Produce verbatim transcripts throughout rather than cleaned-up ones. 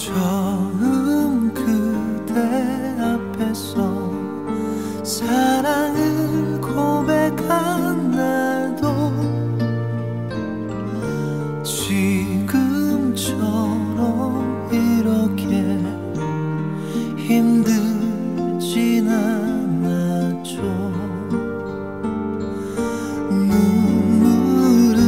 처음 그대 앞에서 사랑을 고백한 날도 지금처럼 이렇게 힘들진 않았죠. 눈물을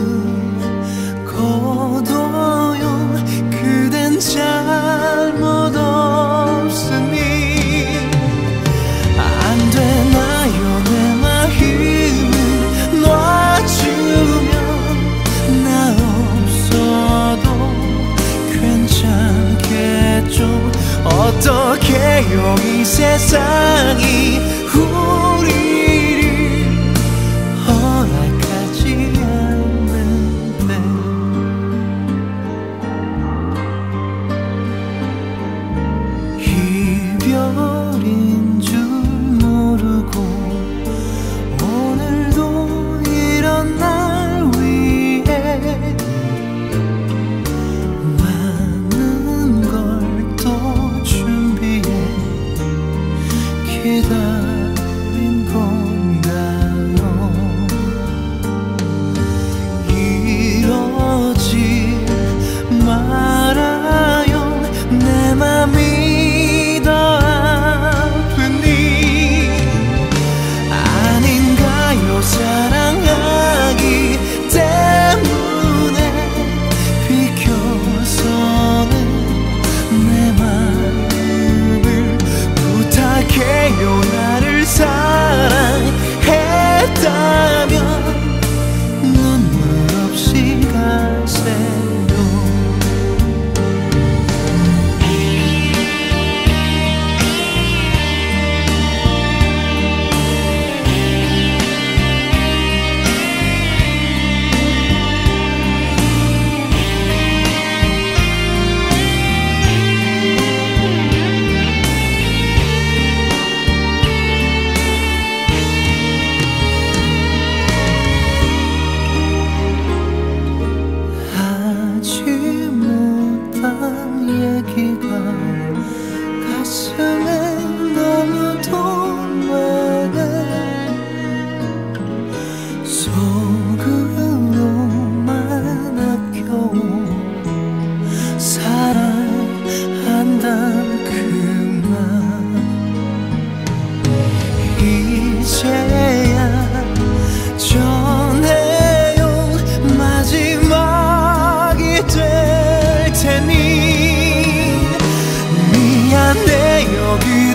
거둬요. 그댄 잘못 없으니 안 되나요? 내 마음을 놔주면 나 없어도 괜찮겠죠. 어떡해요? 이 세상이 우리를 허락하지 않는데. 이별인 줄 모르고 오늘도 이런 날 위해 많은 걸 또 준비해 기다린 건가요? 이러지 말아요. 내 맘이 더 아프니 아닌가요? 사랑하기 때문에 비켜서는 내 마음을 부탁해요. 나를 사랑했다면 눈물 없이 가세요. 하지 못한 얘기가 가슴에 너무도 많아. 속으로만 아껴온 사랑한단 그 말 이제야 전해요. 마지막이 될 테니 미안해요.